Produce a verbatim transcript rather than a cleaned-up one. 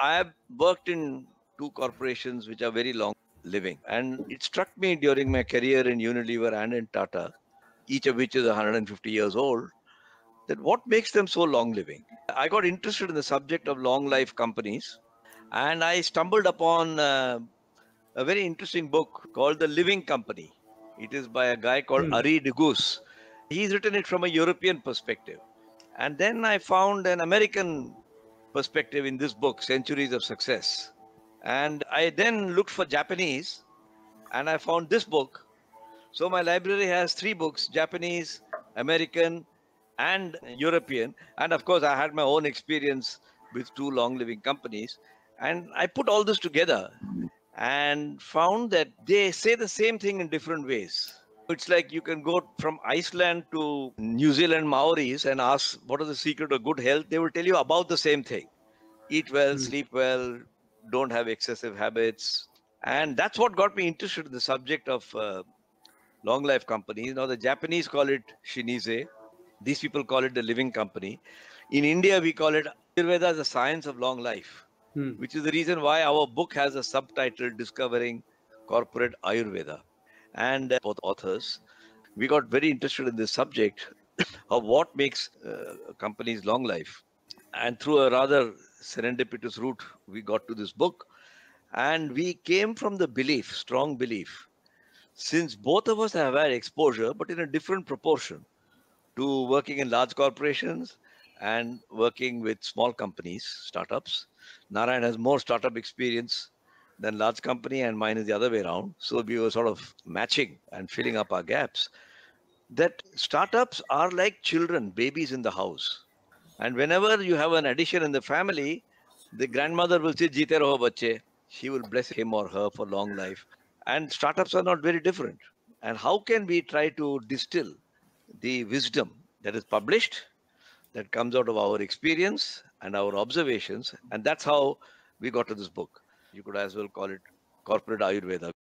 I have worked in two corporations which are very long living. And it struck me during my career in Unilever and in Tata, each of which is one hundred fifty years old, that what makes them so long living? I got interested in the subject of long life companies, and I stumbled upon uh, a very interesting book called The Living Company. It is by a guy called Hmm. Ari Degus. He's written it from a European perspective. And then I found an American perspective in this book, Centuries of Success. And I then looked for Japanese and I found this book. So my library has three books, Japanese, American, and European. And of course, I had my own experience with two long living companies. And I put all this together and found that they say the same thing in different ways. It's like you can go from Iceland to New Zealand Maoris and ask what is the secret of good health. They will tell you about the same thing: eat well, Hmm. sleep well, don't have excessive habits. And that's what got me interested in the subject of uh, long life companies. Now, the Japanese call it Shinize. These people call it the living company. In India, we call it Ayurveda, the science of long life, Hmm. which is the reason why our book has a subtitle, Discovering Corporate Ayurveda. And uh, both authors, we got very interested in this subject of what makes uh, companies long life. And through a rather serendipitous route, we got to this book. And we came from the belief, strong belief, since both of us have had exposure, but in a different proportion, to working in large corporations and working with small companies, startups. Narayan has more startup experience than large company, and mine is the other way around. So we were sort of matching and filling up our gaps. That startups are like children, babies in the house. And whenever you have an addition in the family, the grandmother will say, Jeete raho bacche. She will bless him or her for long life. And startups are not very different. And how can we try to distill the wisdom that is published, that comes out of our experience and our observations? And that's how we got to this book. You could as well call it Corporate Ayurveda.